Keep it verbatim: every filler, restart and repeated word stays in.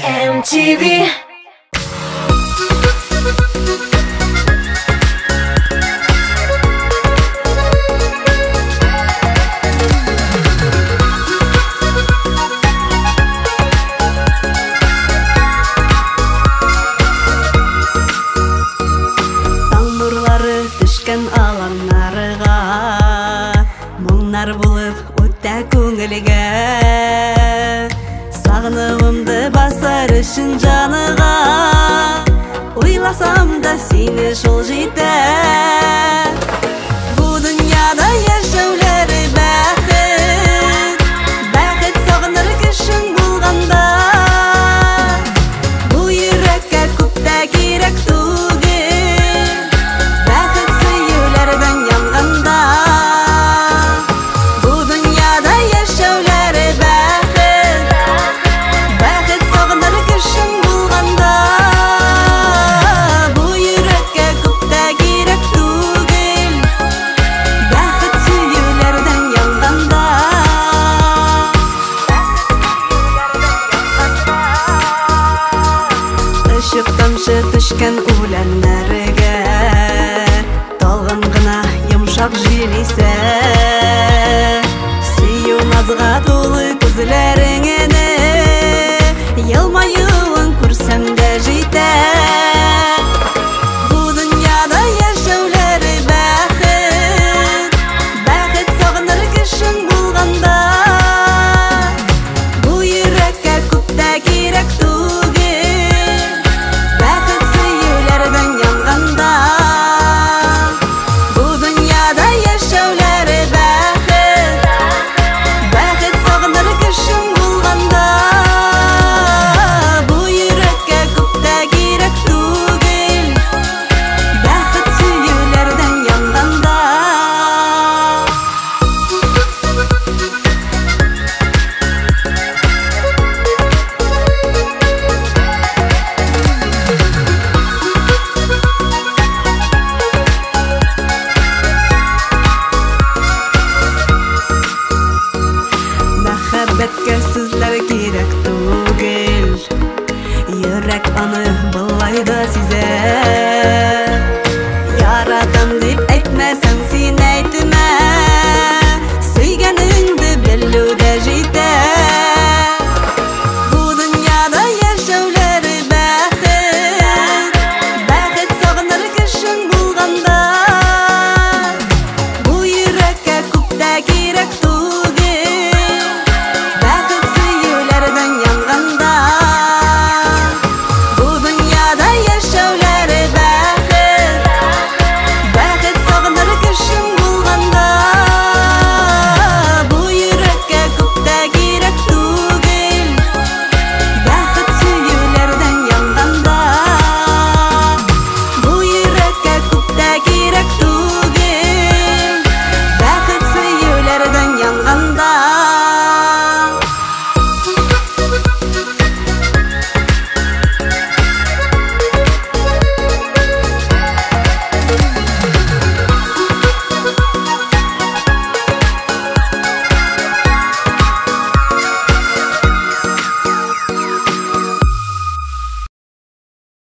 эм ти ви. Түшкән аланнарыга моңнар булып үтә күңелгә, сагынуымды басар өчен җаныга, уйласам да сине шул җитә. Бу дөньяда яшәүләре бәхет, бәхет сагыныр кешең булганда, бу йөрәккә күп тә кирәк түгел. Тамшы төшкән үләннәргә, талгын гына йомшак җил исә.